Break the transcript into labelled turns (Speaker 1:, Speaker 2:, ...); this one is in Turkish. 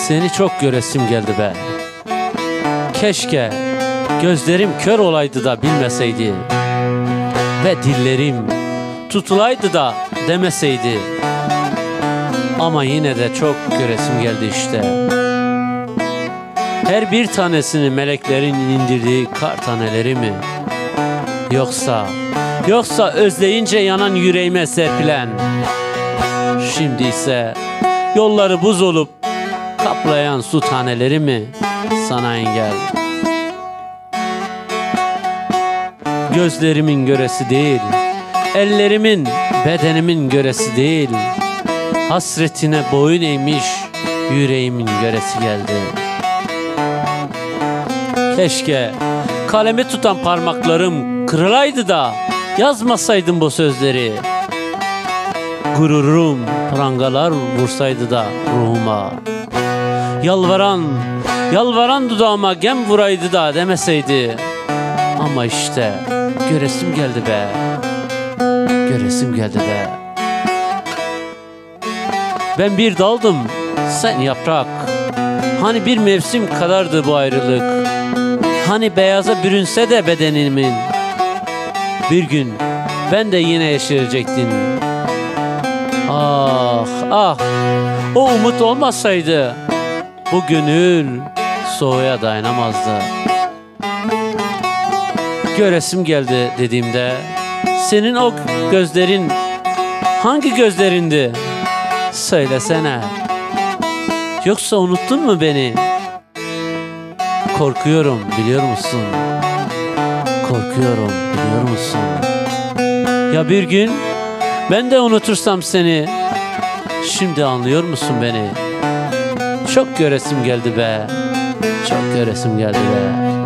Speaker 1: Seni çok göresim geldi be. Keşke gözlerim kör olaydı da bilmeseydi ve dillerim tutulaydı da demeseydi. Ama yine de çok göresim geldi işte. Her bir tanesini meleklerin indirdiği kar taneleri mi? Yoksa özleyince yanan yüreğime serpilen, şimdi ise yolları buz olup kaplayan su taneleri mi sana engel? Gözlerimin göresi değil, ellerimin, bedenimin göresi değil, hasretine boyun eğmiş yüreğimin göresi geldi. Keşke kalemi tutan parmaklarım kırılaydı da yazmasaydım bu sözleri. Gururum prangalar vursaydı da ruhuma. Yalvaran dudağıma gem vuraydı da demeseydi. Ama işte göresim geldi be. Göresim geldi be. Ben bir daldım, sen yaprak. Hani bir mevsim kadardı bu ayrılık. Hani beyaza bürünse de bedenimin, bir gün ben de yine yeşerecektin. Ah ah, o umut olmasaydı bu gönül soğuğa dayanamazdı. Göresim geldi dediğimde senin o gözlerin hangi gözlerindi? Söylesene. Yoksa unuttun mu beni? Korkuyorum biliyor musun? Korkuyorum biliyor musun? Ya bir gün ben de unutursam seni, şimdi anlıyor musun beni? Çok göresim geldi be. Çok göresim geldi be.